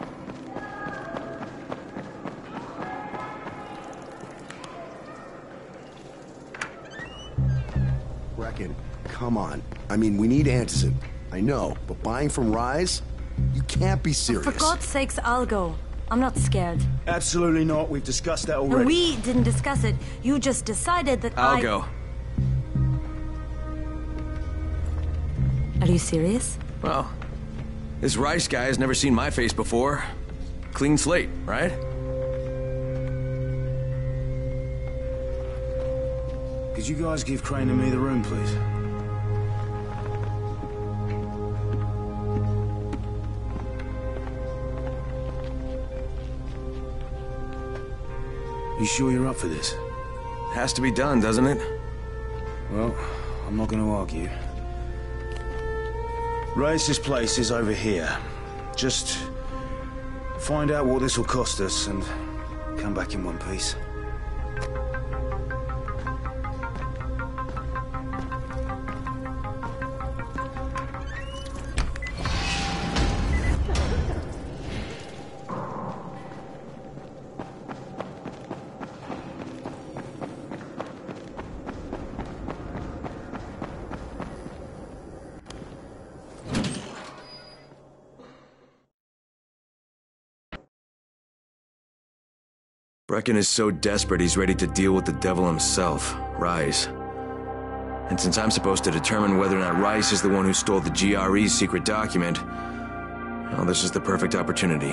Brecken, come on. I mean, we need Anderson. I know, but buying from Rise? You can't be serious. For God's sakes, I'll go. I'm not scared. Absolutely not. We've discussed that already. And we didn't discuss it. You just decided that I'll go. Are you serious? Well, this Rice guy has never seen my face before. Clean slate, right? Could you guys give Crane and me the room, please? You sure you're up for this? Has to be done, doesn't it? Well, I'm not going to argue. Rice's place is over here. Just find out what this will cost us and come back in one piece. Brecken is so desperate he's ready to deal with the devil himself, Rise. And since I'm supposed to determine whether or not Rice is the one who stole the GRE's secret document, well, this is the perfect opportunity.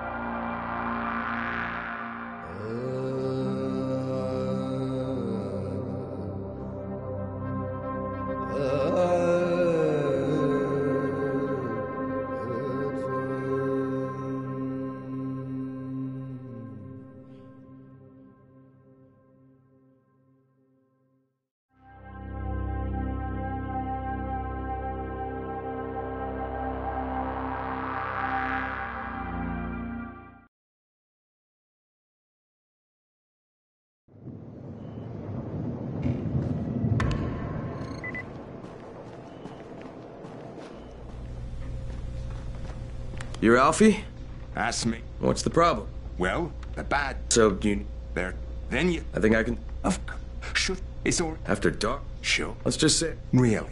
You're Alfie? That's me. What's the problem? Well, the bad. So, you... There. Then you... I think I can... Of course. Should. It's all... After dark? Sure. Let's just say... Really?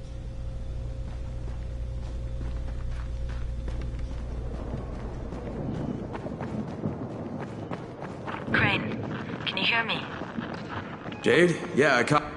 Crane, can you hear me? Jade? Yeah, I copy.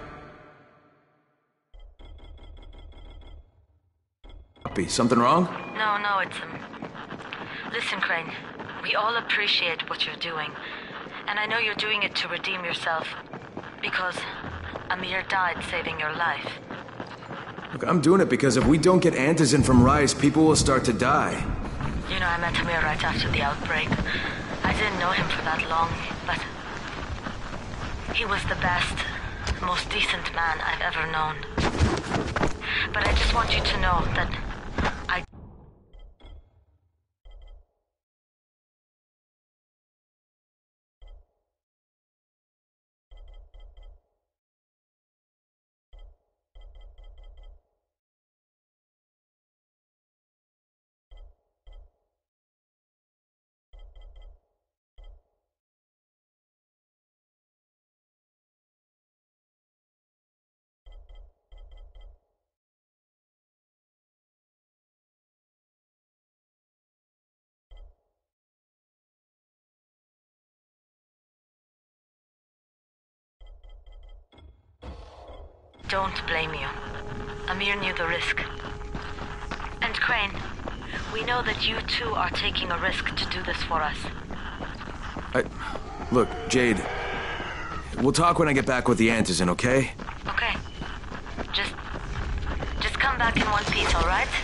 Something wrong? No, it's, Listen, Crane, we all appreciate what you're doing. And I know you're doing it to redeem yourself. Because Amir died saving your life. Look, I'm doing it because if we don't get Antizin from Rise, people will start to die. You know, I met Amir right after the outbreak. I didn't know him for that long, but... he was the best, most decent man I've ever known. But I just want you to know that... Don't blame you. Amir knew the risk. And Crane, we know that you too are taking a risk to do this for us. Look, Jade, we'll talk when I get back with the Antizin, okay? Okay. Just come back in one piece, all right?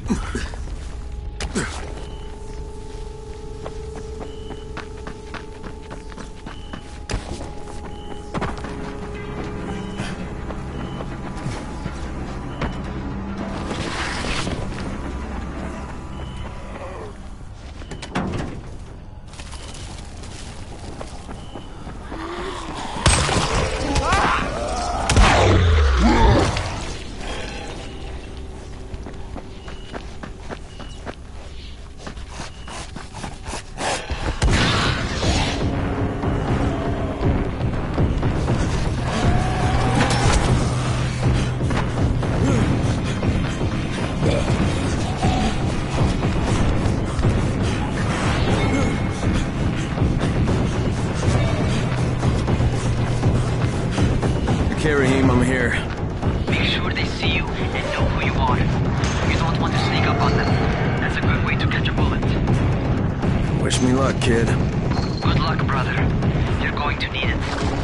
Okay, Rahim, I'm here. Make sure they see you and know who you are. You don't want to sneak up on them. That's a good way to catch a bullet. Wish me luck, kid. Good luck, brother. You're going to need it.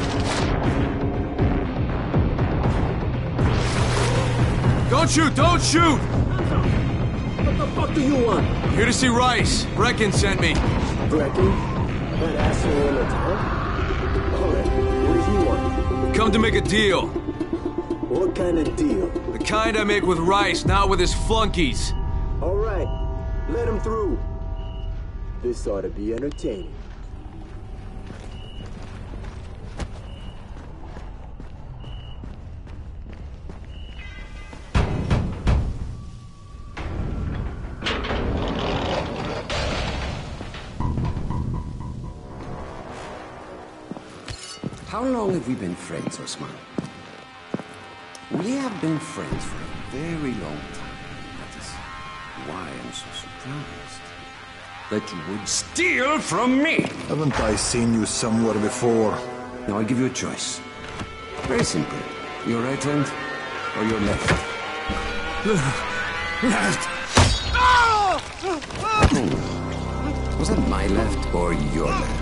Don't shoot! Don't shoot! What the fuck do you want? Here to see Rice. Brecken sent me. Brecken? That asshole in the town? Alright, what does he want? Come to make a deal. What kind of deal? The kind I make with Rice, not with his flunkies. Alright, let him through. This ought to be entertaining. How long have we been friends, Osman? We have been friends for a very long time. That is why I'm so surprised that you would steal from me. Haven't I seen you somewhere before? Now I'll give you a choice. Very simple. Your right hand or your left? Left. Was that my left or your left?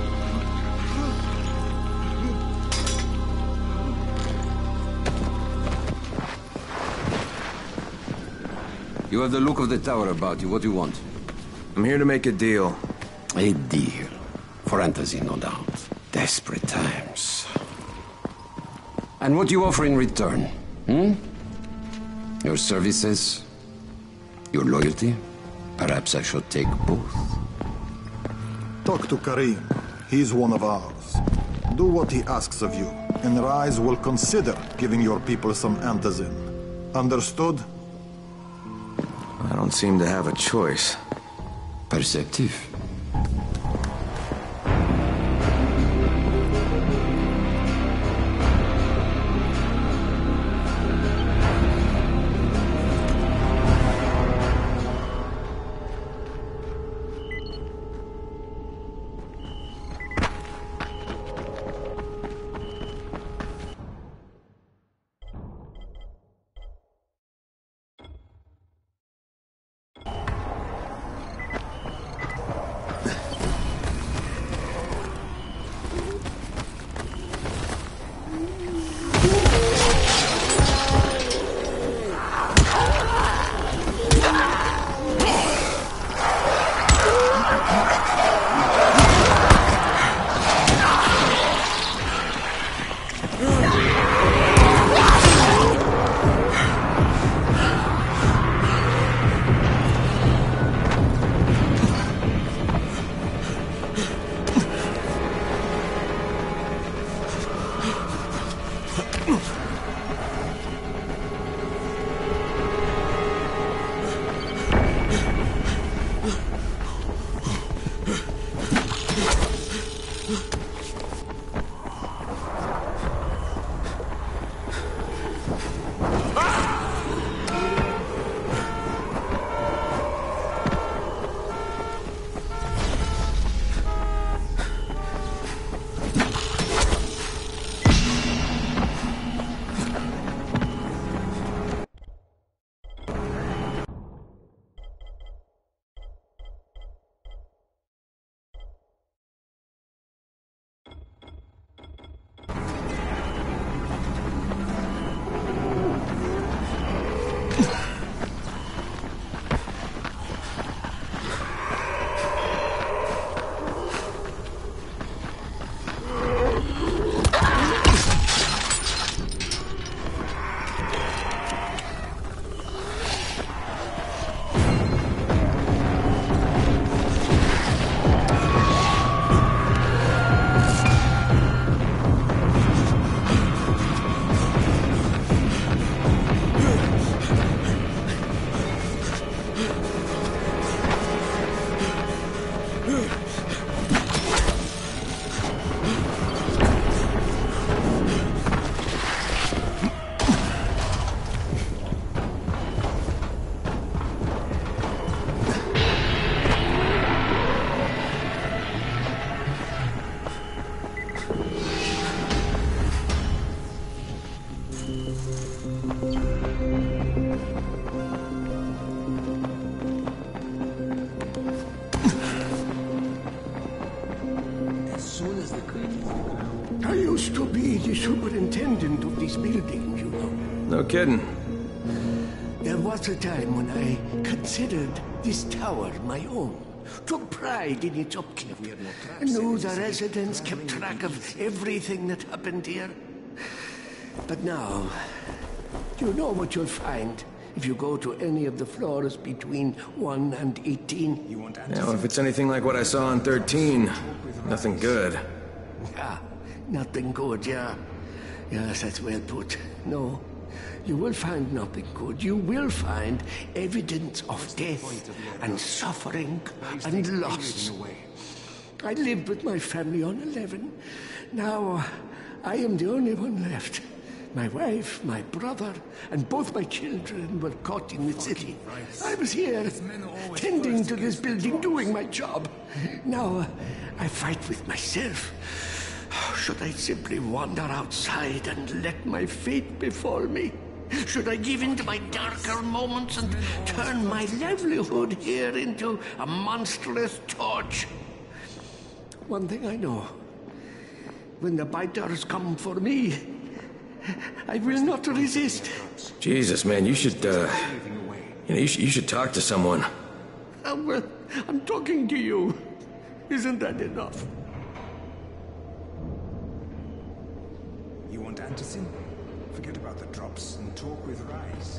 You have the look of the tower about you. What do you want? I'm here to make a deal. A deal. For Antizin, no doubt. Desperate times. And what do you offer in return? Your services? Your loyalty? Perhaps I should take both. Talk to Karim. He's one of ours. Do what he asks of you, and Rise will consider giving your people some Antizin. Understood? I don't seem to have a choice. Perceptive. I used to be the superintendent of this building, you know. No kidding. There was a time when I considered this tower my own. Took pride in its upkeep. I knew the residents kept track of everything that happened here. But now, do you know what you'll find if you go to any of the floors between 1 and 18? Now, if it's anything like what I saw on 13, nothing good. Ah, nothing good, yeah. Yes, that's well put. No, you will find nothing good. You will find evidence of death and suffering and loss. I lived with my family on 11. Now, I am the only one left. My wife, my brother, and both my children were caught in the city. I was here, tending to this building, doing my job. Now, I fight with myself. Should I simply wander outside and let my fate befall me? Should I give in to my darker moments and turn my livelihood here into a monstrous torch? One thing I know. When the biters come for me, I will not resist. Jesus, man, you should, you should talk to someone. Well, I'm talking to you. Isn't that enough? You want Anderson? Forget about the drops and talk with Rise.